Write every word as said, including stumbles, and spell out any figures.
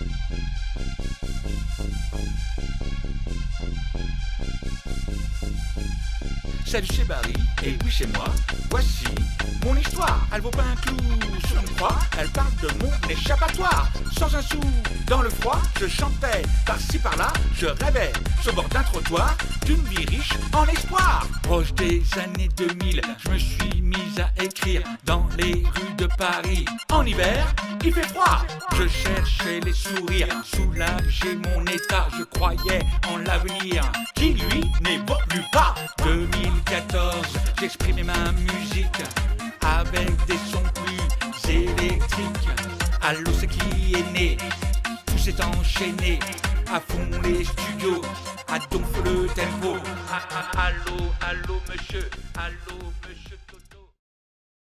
Salut, chez Barry, et oui chez moi, voici mon histoire. Elle vaut pas un clou sur une croix, elle parle de mon échappatoire. Sans un sou dans le froid, je chantais par-ci par-là, je rêvais sur bord d'un trottoir d'une vie riche en espoir. Proche des années deux mille, je me suis mise à écrire dans les rues de Paris. En hiver, il fait froid, je cherchais les sourires, soulager mon état, je croyais en l'avenir qui lui n'évolue pas. deux mille quatorze, j'exprimais ma musique avec des sons plus électriques. Allô, c'est qui est né, tout s'est enchaîné, à fond les studios, à donf le tempo. Ah, ah, allô, allô monsieur, allô monsieur.